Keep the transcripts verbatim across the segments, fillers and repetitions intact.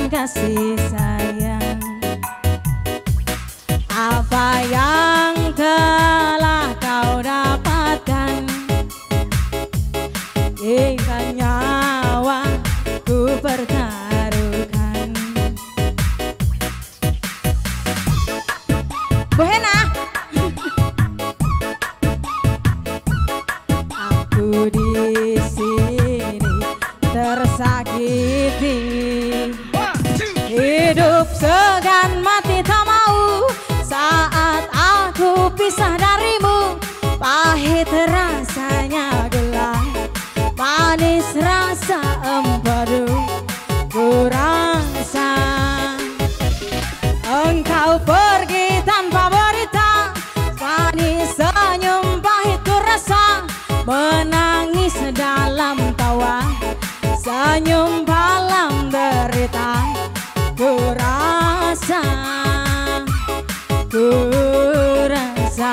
kasih sayang. Apa yang telah kau dapatkan, hingga nyawa ku pertaruhkan. Bu Hena, aku di sini tersakiti, hidup segan mati tak mau. Saat aku pisah darimu, pahit rasanya gelap, manis rasa empedu. Ku rasa engkau pergi tanpa berita, manis senyum pahit ku rasa, menangis dalam tawa, senyum dalam derita. Ku rasa, ku rasa.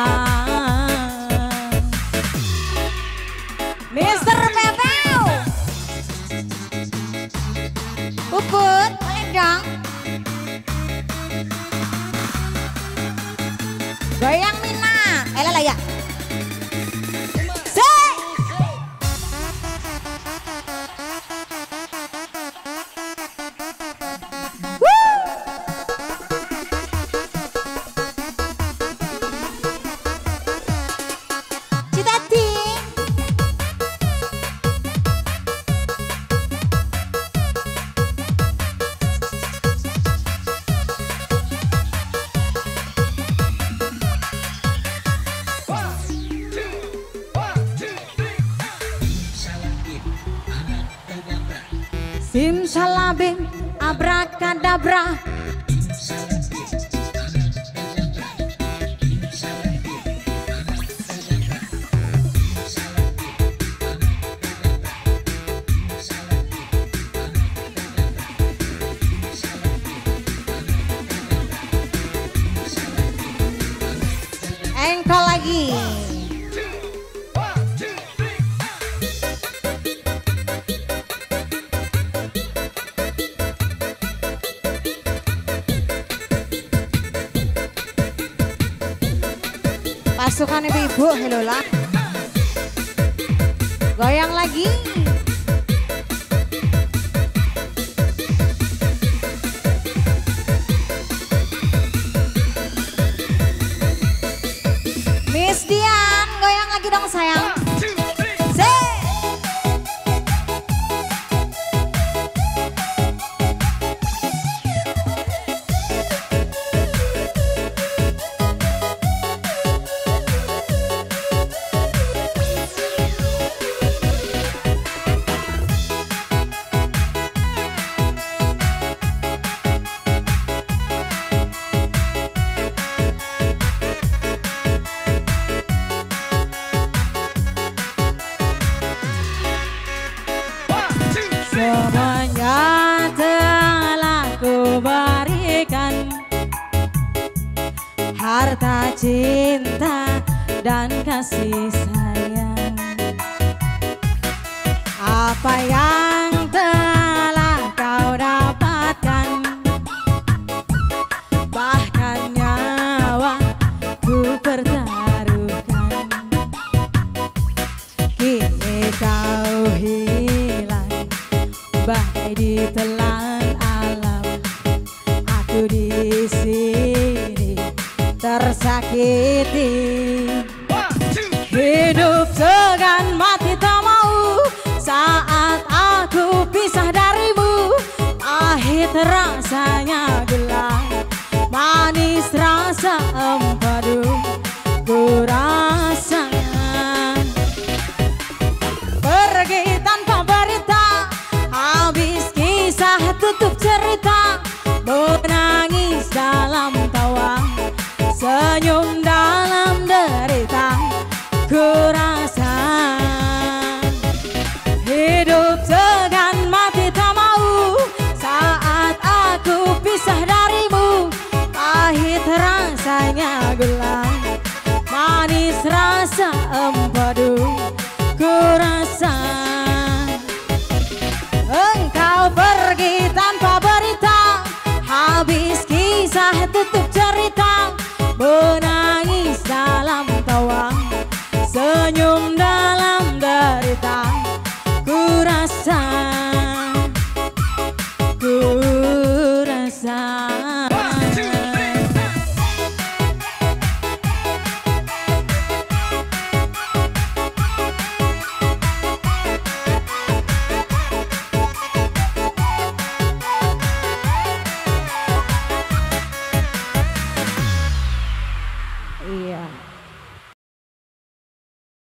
Mister Pepeu, Puput, boleh dong goyang Mina, elah lah ya. Simsalabim, abrakadabra. Engkau lagi. Pasukan ibu-ibu, hello lah. Goyang lagi. Miss Dian, goyang lagi dong sayang. Semuanya telah ku berikan, harta, cinta, dan kasih sayang. Apa yang telah kau dapatkan, bahkan nyawa ku pertaruhkan. Kini kau hilang bagai ditelan alam, aku di sini tersakiti, hidup segan mati tak mau. Saat aku pisah darimu, pahit rasanya gelap, manis rasa empedu. Ku rasa pergi tanpa berita, habis kisah tutup cerita, menangis dalam tawa, senyum dalam derita. Ku rasa hidup segan mati tak mau. Saat aku pisah darimu, pahit rasanya gelap, manis rasa empedu. Ku rasa engkau pergi tanpa bisa